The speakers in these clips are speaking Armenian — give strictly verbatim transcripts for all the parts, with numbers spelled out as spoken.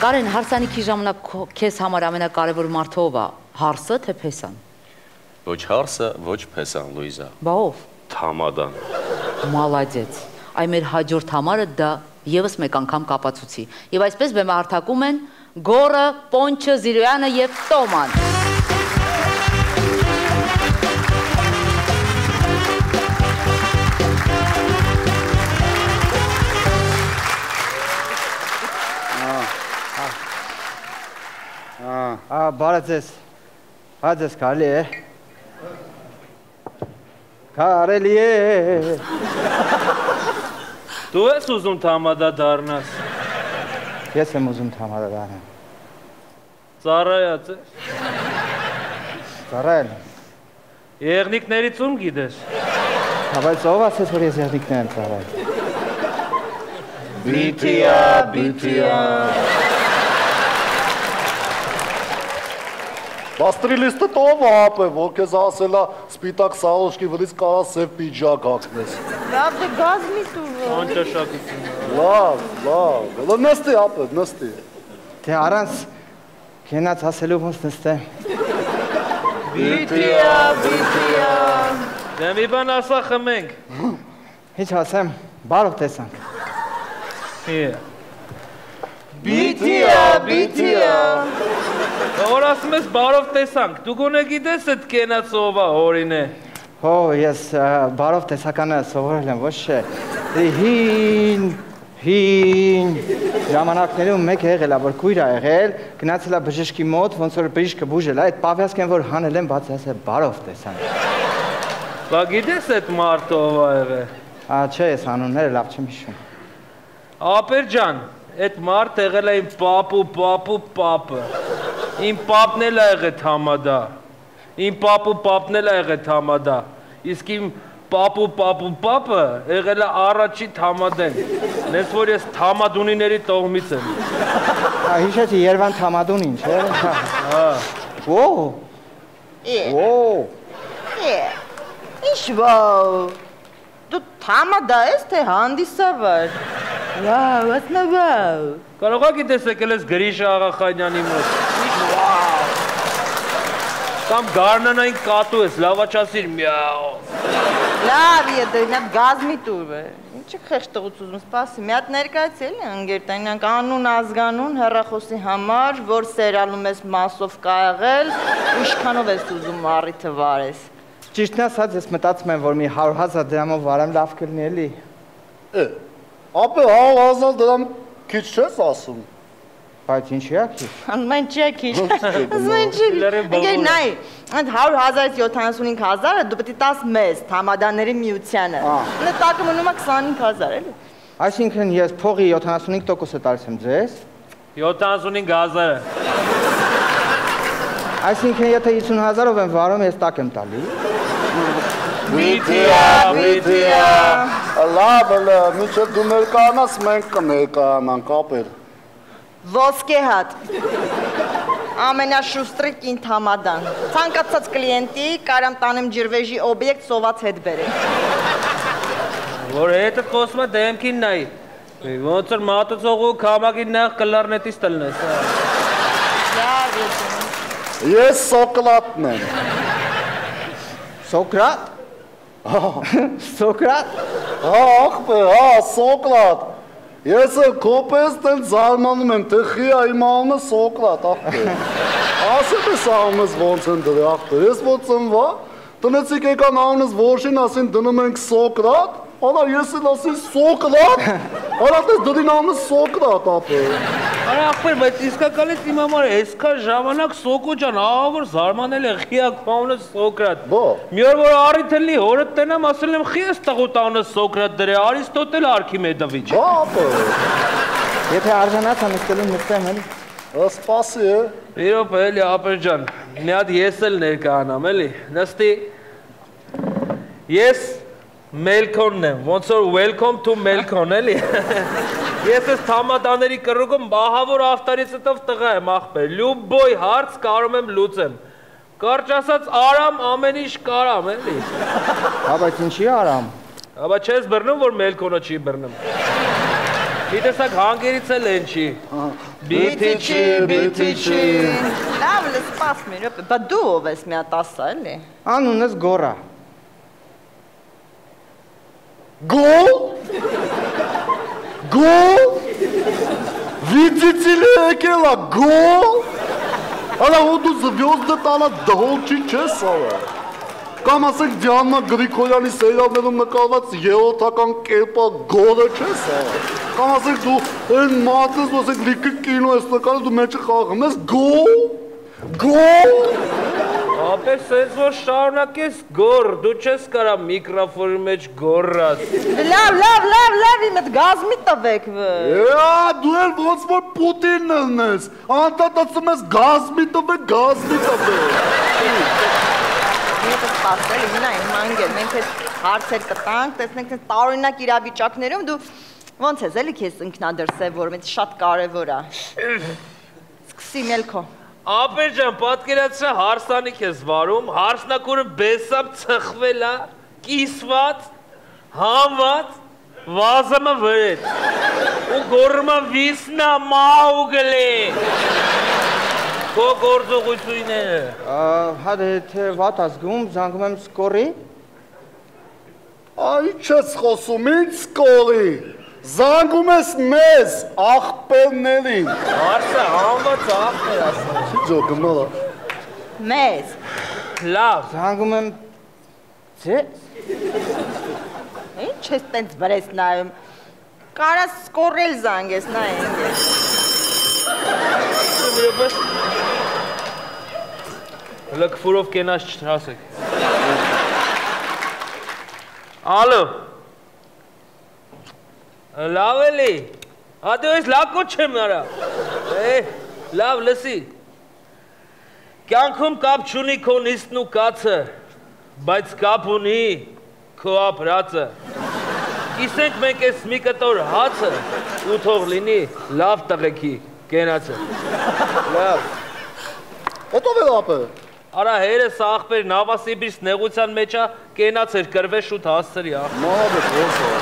Կարեն, հարսանիքի ժամանակ քեզ համար ամենակարևոր մարդը ով է, հարսը թե փեսան։ Ոչ հարսը, ոչ փեսան, Լուիզա։ Բա ով։ Թամադան։ Մալադեց։ Այ մեր հաջորդ համարը դա եւս մեկ անգամ կապացուցի։ Եվ այսպես բեմը հարթակում են Գորը, Պոնչը, Զիրոյանը եւ Տոման։ Ա, բարը ձեզ, հա ձեզ կարելի է, կարելի է։ Դու ես ուզում թամադա դառնաս։ Ես եմ ուզում թամադա դառնամ։ Ծառայած ես։ Ծառայել։ Եղնիկներից ում գիտես։ Բայց ով ասեց, որ ես եղնիկներ եմ ծառայել։ Բիթիա, բիթիա։ Բաստրիլիստը տով ապ է, որ կեզ ասելա սպիտակ սաղոշկի վրից կարա սև պիջակ հակնես։ Լավ դե գազ մի տուր։ Անճաշակություն։ Լավ, լավ, լավ, նստի ապ է, նստի։ Թե առանց կենաց ասելու ոնց նստեմ։ Բիթիա, բիթիա։ Դե մի բան ասա խմենք։ Ինչ ասեմ, բարով տեսանք։ Բիթիա, բիթիա։ Որ ասում ես բարով տեսանք, դու գոնե գիտես այդ կենաց ով է հորին է։ Հո, ես բարով տեսականը սովորել եմ, ոչ չէ։ Հին, հին ժամանակներում մեկ եղել է, որ կույր է եղել, գնացել է բժշկի մոտ, ոնց որ բժիշկը բուժել է, այդ պավյասկեն որ հանել են, բաց ասել բարով տեսանք։ Բա գիտես այդ մարդը ով է եղել։ Ա, չէ, ես անունները լավ չեմ հիշում։ Ապեր ջան, այդ մարդ եղել է իմ պապու, պապու, պապը։ Իմ պապն էլ է եղել թամադա, իմ պապու պապն էլ է եղել թամադա, իսկ իմ պապու պապու պապը եղել է առաջի թամադեն, նես որ ես թամադունիների տողմից եմ։ Հիշեցի Երևան թամադունին, չէ։ Օ։ Է։ Ինչ վավ։ Դու թամադա ես թե հանդիսավար։ Վավ, ասնավավ։ Կարող ա գիտես եկել ես Գրիշա Աղախանյանի մոտ։ Կամ գարնանային կատու ես, լավաչասիր միաո։ Լավ է, դե մի հատ գազ մի տուր է։ Ինչի խեղճտղուց ուզում սպասի, մի հատ ներկայացել է ընկերտանյանք անուն ազգանուն հեռախոսի համար, որ սերալում ես մասով կայաղել, ինչքանով ես ուզում առիթը վարես։ Ճիշտն ասած, ես մտածում եմ, որ մի հարյուր հազար դրամով վարեմ լավ կլինի էլի։ Է, ապե հարյուր հազար դրամ քիչ չես ասում։ Բայց ինչի է քիչ։ Անմեն չի քիչ։ Անմեն չի։ Ընկեր նայ, այդ հարյուր հազարից յոթանասունհինգ հազարը դու պետք է տաս մեզ թամադաների միությանը։ Նա տակը մնում է քսանհինգ հազար էլի։ Այսինքն ես փողի յոթանասունհինգ տոկոսը տալիս եմ ձեզ։ յոթանասունհինգ հազարը։ Այսինքն եթե հիսուն հազարով եմ վարում, ես տակ եմ տալի։ Բիթիա, բիթիա։ Լավ, լավ, մինչև դու ներկայանաս, մենք կներկայանանք, ապեր։ Ոսկե հատ։ Ամենաշուստրի կին թամադան։ Ցանկացած կլիենտի կարամ տանեմ ջրվեժի օբյեկտ սոված հետ բերել։ Որ հետը խոսում է դեմքին նայ։ Ոնց որ մատուցողու քամակին նախ կլարնետից տլնես։ Լավ է։ Ես Սոկրատն եմ։ Սոկրատ։ Սոկրատ։ Հա, ախպեր, հա, Սոկրատ։ Ես էլ կոպես տեն զարմանում եմ, թե խի է իմ անունը Սոկրատ, ախպեր։ Ասետ ես անունս ոնց են դրի, ախպեր, ես որ ծնվա, տնեցիկ եկան անունս որշին ասին դնում ենք Սոկրատ, Արա ես էլ ասին Սոկրատ, արա տես դրին անունը Սոկրատ, ախպեր։ Արա ախպեր, բայց իսկականից իմ համար այսքան ժամանակ Սոկո ջան, ահա որ զարմանել է խի անունը Սոկրատ։ Մի օր որ առիթ էլի հորդ տենամ, ասել եմ խի ես տղուտ անունը Սոկրատ դրե, Արիստոտել Արքիմեդովիչ։ Բա, ախպեր։ Եթե արժանացա նստելու նստեմ էլի։ Սպասի է։ Իրոք էլի ախպեր ջան, մի հատ ես էլ ներկայանամ էլի, նստի։ Ես Մելքոնն եմ, ոնց որ welcome to Մելքոն էլի։ Ես ես թամադաների կռուգում մահավոր ավտարիցտով տղա եմ ախպեր, լյուբոյ հարց կարում եմ լուծեմ։ Կարճ ասած արամ ամեն ինչ կարամ էլի։ Հա, բայց ինչի արամ։ Աբա չես բռնում, որ Մելքոնը չի բռնում։ Դիտեսակ հանգերից էլ են չի։ Բիթիչի, բիթիչի։ Լավ, լս սպաս մի ռոպե, բա դու ով ես մի հատ ասա, էլի։ Անունս Գորա։ Գոլ։ Գոլ։ Видите ли, եկելա գոլ։ Արա ու դու զվյոզդը տանա դհոլ չի չես ալա։ Կամ ասենք Դիանա Գրիգորյանի սերիալներում նկարված երրորդական կերպա գորը չես ալա։ Կամ ասենք դու այն մարդես, որ ասենք լիքը կինո ես նկարել, դու մեջը խաղում ես գոլ։ Գոլ։ Ապեր սենց որ շարունակես գոր, դու չես կարա միկրոֆոնի մեջ գորրաս։ Լավ, լավ, լավ, լավ, իմ էդ գազմի տվեք վը։ Ա, դու էլ ոնց որ Պուտինն ես, անդադացում ես գազմի տվեք, գազմի տվեք։ Մետը սպասել, հիմնա իմ մանգել, մենք ես հարցեր կտանք, տեսնենք ես տարօրինակ իրավիճակներում, դու ոնց ես էլի քեզ ինքնադրսևորում, էդ շատ կարևոր է։ Սկսի մելքո։ Ապեր ջան, պատկերացրա հարսանիք ես վարում, հարսնակուրը բեսապ ծխվել է, կիսված, հանված, վազամը վրետ, ու գորմը վիսնա մաու գլի, քո գործողությունները։ Հա թե վատ ազգում, զանգում եմ սկորի։ Այ չես խոսում, ինձ սկորի, զանգում ես մեզ, աղպերներին։ Հարսը հանված աղպեր ասա։ Չի ջոկում նորա։ Մեզ։ Լավ։ Զանգում եմ ձեզ։ Ինչ ես տենց վրես նայում, կարաս սկորել զանգես նա ենգես։ Լկվուրով կենաս չհասեք։ Ալո։ Լավ էլի, հատու ես լակոտ չեմ նարա, լավ լսի, կյանքում կապ չունի քո նիստն ու կացը, բայց կապ ունի քո ապրածը, կիսենք մենք ես մի կտոր հացը ու թող լինի լավ տղեքի կենացը, լավ, Հետո վեր ապը։ Արա հերս աղպեր նավասիբիրս նեղության մեջա կենաց էր կրվե շուտ հասցրի աղ։ Մահաբետ ոնց է։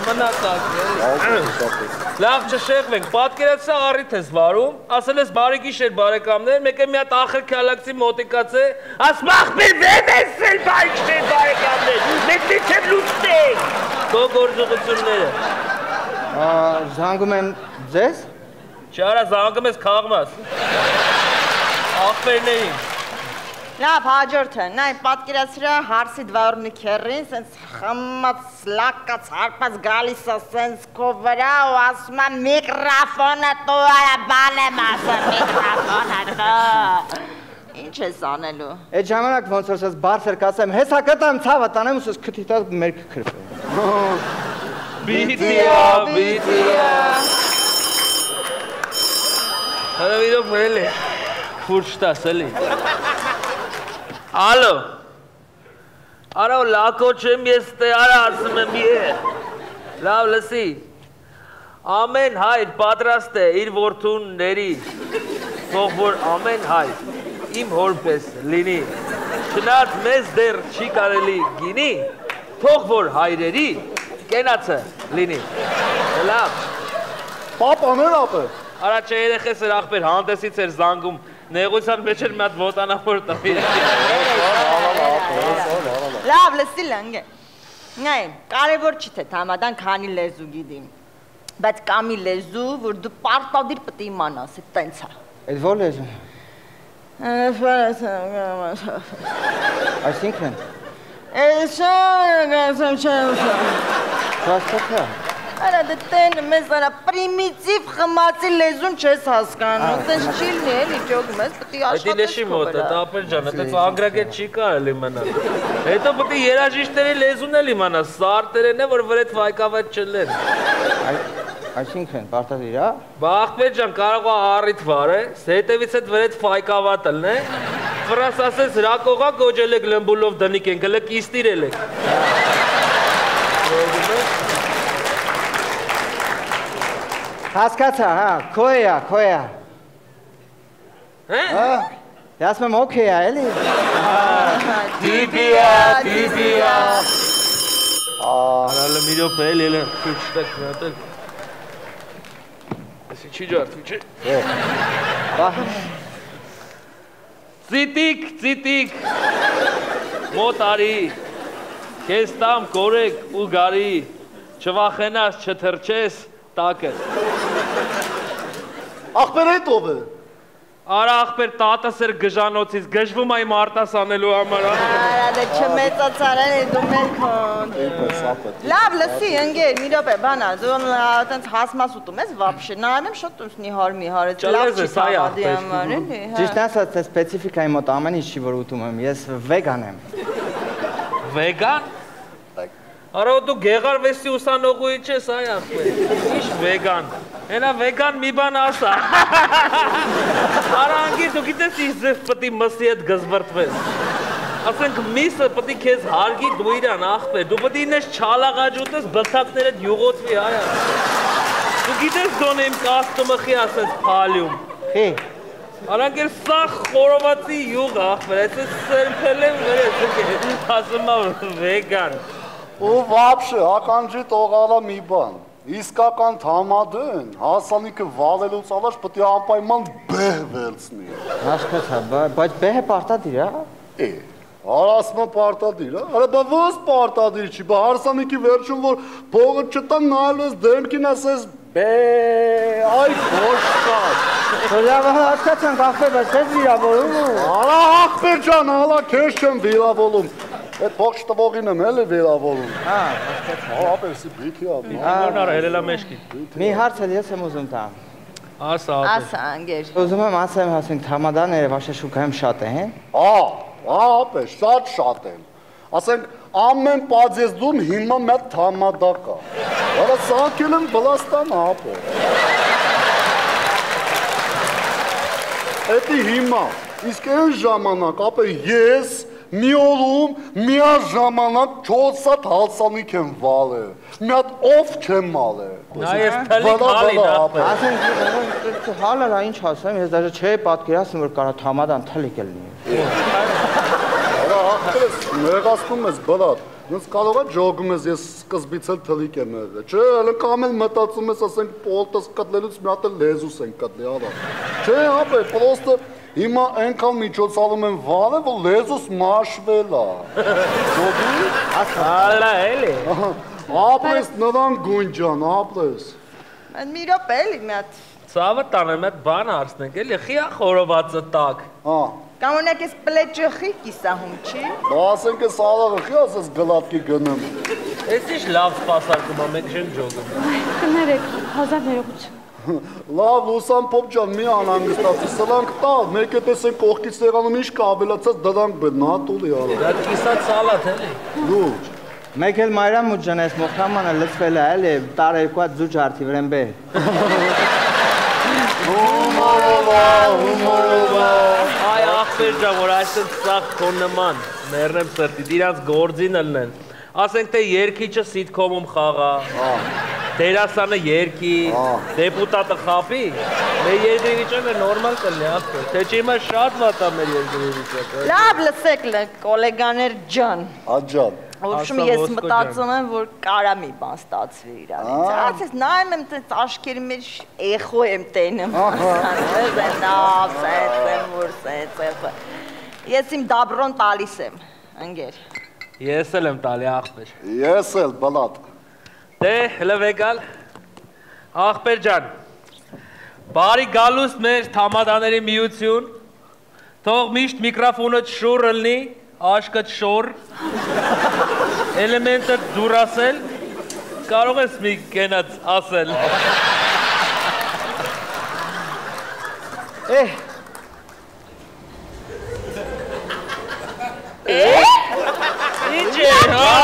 Չմնացակ։ Լավ չշեղվենք, պատկերացա առիթ ես վարում, ասել ես բարի գիշեր բարեկամներ, մեկ է մի հատ ախր քալակցի մոտիկաց է, ասում աղպեր վեմ ես էլ բարի գիշեր բարեկամներ, մեկ դի չեմ լուծնենք, քո գործողությունները։ Զանգում եմ ձեզ։ Չարա զանգում ես քաղմաս։ Աղպերներին։ Լավ, հաջորդը, նայ պատկերացրա հարսի դվարումնի քերին, սենց խմած, լակած, հարպած գալիս է սենց քո վրա ու ասում է միկրոֆոնը տու արա բան եմ ասում, միկրոֆոնը տու։ Ինչ ես անելու։ Այդ ժամանակ ոնց որ սես բարձր կասեմ, հեսա կտամ ցավը տանեմ ու սես քթիտած մերկ քրփեմ։ Բիտիա, բիտիա։ Հələ video böyle. Furçtas էլի։ Ալո։ Արա լակոչեմ ես տե արա ասում եմ է։ Լավ լսի։ Ամեն հայր պատրաստ է իր որդուն ների։ Թող որ ամեն հայր իմ հորպես լինի։ Չնայած մեզ դեռ չի կարելի գինի, թող որ հայրերի կենացը լինի։ Լավ։ Պապաներ ապը։ Արա չէ երեխես էր աղբեր հանդեսից էր զանգում, նեղության մեջ էր մի հատ ոտանավոր տվի։ Լավ, լսի լանգ է։ Նայ, կարևոր չի թե համադան քանի լեզու գիտիմ, բայց կա մի լեզու, որ դու պարտադիր պետք է իմանաս, այդ տենց է։ Այդ ո՞ր լեզու։ Այսինքն։ Էսա, գասամ չեմ։ Հասկացա։ Արա դե տեն մեզ արա պրիմիտիվ խմացի լեզուն չես հասկանում, տենց չի լինի էլի ճոգում ես, պետք է աշխատես քո վրա։ Էդի լեշի մոտ է, տապեր ջան, այդպես անգրագետ չի կարել իմանալ։ Հետո պետք է երաժիշտների լեզուն էլ իմանալ, սարտերեն է, որ վրետ վայկավետ չլեն։ Այսինքն, պարտադիր է։ Բա աղբեր ջան, կարող է առիթ վարե, հետևից այդ վրետ վայկավատ լն է, ֆրանս ասես հրակողա գոջել եք լմբուլով դնիկ են, գլը կիստիրել եք։ Հասկացա, հա, քոյա, քոյա։ Հա։ Ասում եմ օքեյ է, էլի։ Դիդիա, դիդիա։ Արալը մի րոպե էլ ելը քուչտակ մատել։ ջարդեցի, չի ջարդվի, չէ։ Ծիտիկ, ծիտիկ, մոտ արի, կեզ տամ կորեք ու գարի, չվախենաս, չթրջես, տակը։ Ախպեր էդ ով է։ Արա ախպեր տատս էր գժանոցից, գժվում այ մարտաս անելու համար։ Արա դե չմեծացարել է դու մեր քոն։ Լավ, լսի, ընկեր, մի րոպե, բանա, դու այտենց հասմաս ուտում ես վաբշե, նայում եմ շոտ ուսնի հար մի հար, լավ չի տաղադի համար, էլի։ Ճիշտ ասած, այս սպეციფիկայի մոտ ամեն ինչ չի որ ուտում եմ, ես վեգան եմ։ Վեգան։ Արա դու գեղարվեստի ուսանողուի չես այ ախպեր։ Ինչ վեգան։ Հենա վեգան մի բան ասա։ Արա անգիր դու գիտես ինչ ձև պետք է մսի հետ գզվրտվես։ Ասենք միսը պետք է քեզ հարգի դու իրան ախպեր։ Դու պետք է ինես չալաղաջ ուտես բլթակներդ յուղոծվի այ։ Դու գիտես դոնե իմ կաստումը խի ասես փալյում։ Խի։ Արանքեր սա խորովածի յուղ ախպեր, այսպես սերմփել եմ վերես ասում եմ վեգան։ Ու վաբշե, ականջի տողալա մի բան, իսկական թամադեն, հասանիքը վալելուց ալաշ պտի անպայման բեհ վերցնի։ Հասկացա, բայց բեհը պարտադիր է։ Է, արասմը պարտադիր է, արա բա ոնց պարտադիր չի, բա հարսանիքի վերջում որ փողը չտան նայելու ես դեմքին ասես բե, այ փոշկա։ Լավ, հասկացանք ախպեր, բայց ես վիրավորում։ Արա ախպեր ջան, հալա քեզ չեմ վիրավորում։ Այդ փող շտվողին եմ էլի վիրավորում։ Հա, հասկացա։ Ահա պես բիթի ա։ Ինգորնարը հելելա մեջքի։ Մի հարց էլ ես եմ ուզում տամ։ Ասա, Ասա, ընկեր։ Ուզում եմ ասեմ, ասենք թամադաները վաշե շուկայում շատ է, հեն։ Հա, հա, պես շատ շատ են։ Ասենք ամեն պազեզդում հիմա մեծ թամադա կա։ Արա սակել են Վլաստան ապը։ Էդի հիմա, իսկ այն ժամանակ ապը ես մի օրում միաժամանակ չորս հատ հալսանիք եմ վալել, մի հատ ով չեմ մալել։ նա ես թլիկ հալին ախպեր։ Ասենք հալը ինչ ասեմ, ես դաժե չէի պատկերացնում, որ կարա թամադան թլիկ է լինի։ Արա ախպերս մեղացնում ես բլատ, նենց կարող է ջոգում ես, ես սկզբից էլ թլիկ եմ եղել, չէ, հələ կամ էլ մտածում ես, ասենք պոլտս կտլելուց մի հատ էլ լեզուս են կտլի, արա։ Չէ, ապե, պրոստը հիմա այնքան միջոցառում են վալը, որ լեզուս մաշվել է։ Ջոգի։ Ալա էլի։ Ապրես նրան գունջան, ապրես։ Մի րոպե էլի մի հատ։ Ցավը տանեմ այդ բան հարցնենք, էլի խիա խորովածը տակ։ Հա։ Կամ ունեք ես պլեջխի կիսահում չի։ Բա ասենք ես արաղը խի ասես գլատկի գնեմ։ Էս ինչ լավ սպասարկում ա, մենք չենք ջոգում։ Կներեք, հազար ներողություն։ Լավ, Լուսան Պոպ ջան, մի անհանգստացի, սրանք տալ, մեկ է տեսեն կողքից սեղանում ինչ կա ավելացած դրանք բեր, նա տուլի արա։ Դա կիսած սալատ էլի։ Լուրջ։ Մեկ էլ մայրամ ու ջան, այս մոխրամանը լծվել է, էլի, տար երկու հատ զուջ արդի վրեն բե։ Հումորովա, հումորովա։ Այ ախպեր ջան, որ այսպես սաղ քո նման, մեռնեմ սրտիդ, իրանց գործին ելնեն։ Ասենք թե երկիչը սիթքոմում խաղա, դերասանը երկի, դեպուտատը խապի, մեր երկրի վիճակը նորմալ կլինի ախպեր, թե չի հիմա շատ վատ ա մեր երկրի վիճակը։ Լավ լսեք կոլեգաներ ջան։ Աջան։ Ոբշում ես մտածում եմ, որ կարա մի բան ստացվի իրանից։ Ասես նայում եմ տես աշկերի մեջ էխո եմ տենում։ Նավ, սենց, որ սենց։ Ես իմ դաբրոն տալիս եմ, ընկեր։ Ես էլ եմ տալի ախպեր։ Ես էլ բլատ։ Դե, հլը վեկալ, ախպեր ջան, բարի գալուստ մեր թամադաների միություն, թող միշտ միկրոֆոնը շուր ըլնի, աշկը շոր, էլեմենտը դուր ասել, կարող ես մի կենած ասել։ Էհ, Ինչ է,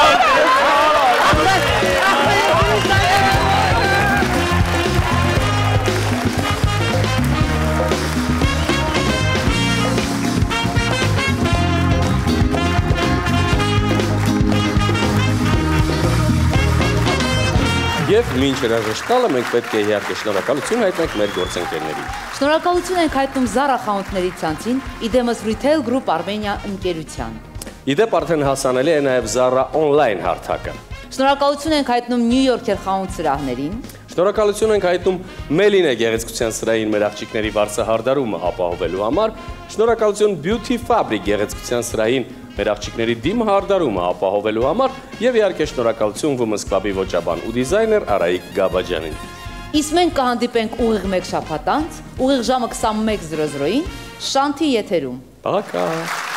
Եվ մինչ հրաժեշտալը մենք պետք է իհարկե շնորհակալություն հայտնենք մեր գործընկերներին։ Շնորհակալություն ենք հայտնում Zara խանութների ցանցին, իդեմս Retail Group Armenia ընկերության։ Իդեպ արդեն հասանելի է նաև Zara on-line հարթակը։ Շնորհակալություն ենք հայտնում Նյու Յորքեր խանութ սրահներին։ Շնորհակալություն ենք հայտնում Մելինե գեղեցկության սրահին մեր աղջիկների վարձահարդարումը ապահովելու համար, շնորհակալություն Beauty Fabric գեղեցկության սրահին մեր աղջիկների դիմահարդարումը ապահովելու համար եւ իհարկե շնորհակալություն Women's Club-ի ոճաբան ու դիզայներ Արայիկ Գաբաջյանին։ Իսկ մենք կհանդիպենք ուղիղ մեկ շաբաթ անց, ուղիղ ժամը քսանմեկ զրո զրոյին, Շանթի եթերում։ Пока։